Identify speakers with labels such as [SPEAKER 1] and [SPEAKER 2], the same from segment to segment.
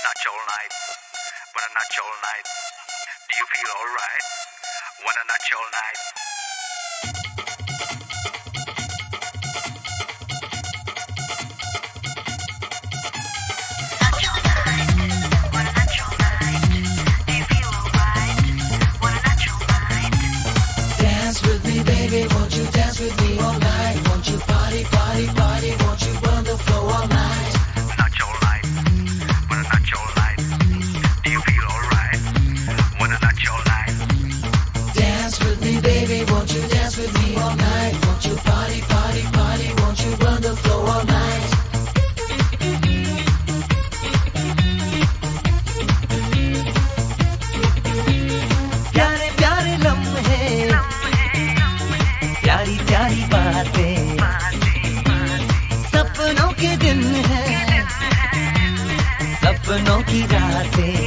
[SPEAKER 1] Not all night, wanna not all night. Do you feel alright? Wanna not all night.
[SPEAKER 2] Baby, won't you dance with me all night? Won't you party, party, party? Won't you burn the floor all night?
[SPEAKER 1] Not all night, wanna not all night. Do you feel alright? Wanna not all night.
[SPEAKER 2] Dance with me, baby, won't you dance with me all night? Won't you party, party, party? Won't you burn the floor all night?
[SPEAKER 3] प्यारे प्यारे लम्हे, प्यारी प्यारी बातें, सपनों के दिन हैं, सपनों की रातें।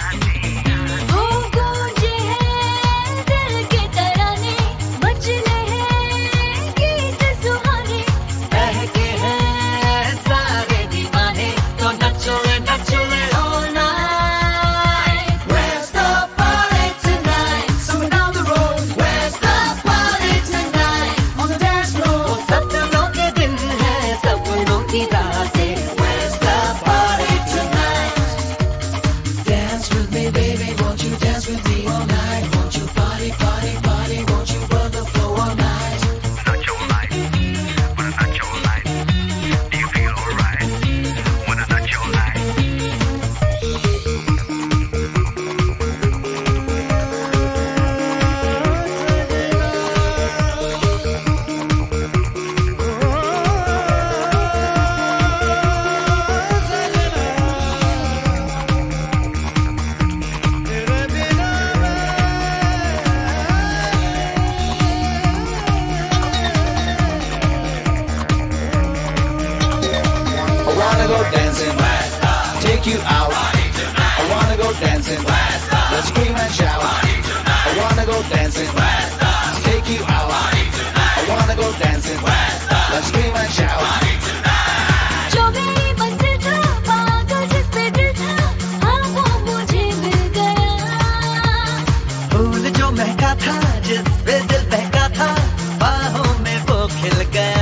[SPEAKER 2] Go dancing, take you out. I wanna go dancing, let's scream and shout. I wanna go dancing, take you out. I wanna go dancing, let's scream and shout.
[SPEAKER 4] जो मेरी मंजिल था, पागल जिस पे दिल था, हाँ वो मुझे मिल गया।
[SPEAKER 3] फूल जो महका था, जिस पे दिल बहका था, बाहों में वो खिल गया।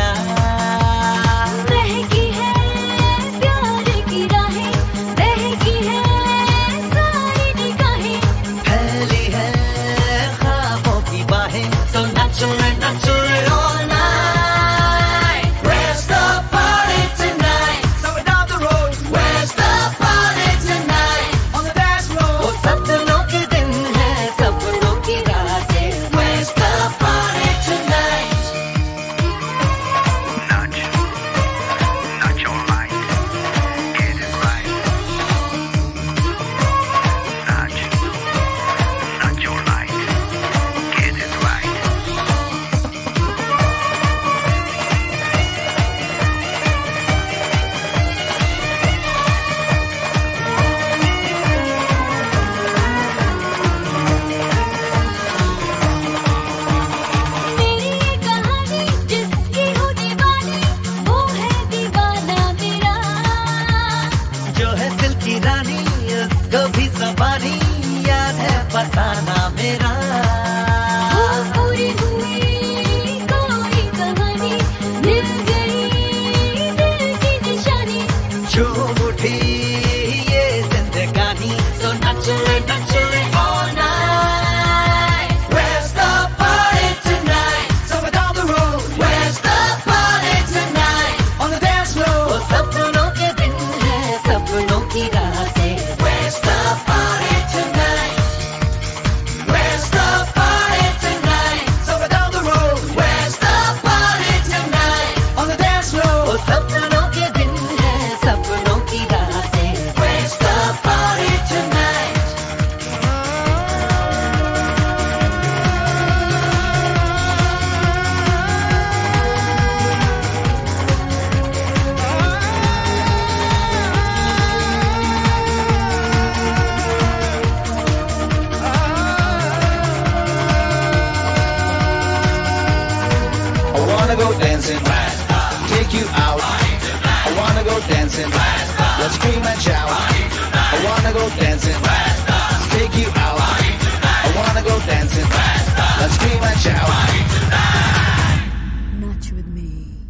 [SPEAKER 3] कभी सवारी याद है फसाना मेरा।
[SPEAKER 4] पूरी हुई कोई कहानी, मिल गई दिल की निशानी।
[SPEAKER 3] झूम उठी ये जिंदगानी, तो नचले नचले all night.
[SPEAKER 2] Where's the party tonight? Somewhere down the road. Where's the party tonight? On the dance floor.
[SPEAKER 3] वो सपनों के दिन है, सपनों की रातें।
[SPEAKER 2] Where's the party tonight? Where's the party tonight? Somewhere down the road. Where's the party tonight? On the dance floor.
[SPEAKER 3] वो सपनों के दिन है, सपनों की रातें।
[SPEAKER 2] Where's the party tonight? I wanna go dancing, take you out. I wanna go dancing, let's scream and shout. I wanna go dancing. Let's take you out. I wanna go dancing. Let's scream and shout.
[SPEAKER 4] Naच with me.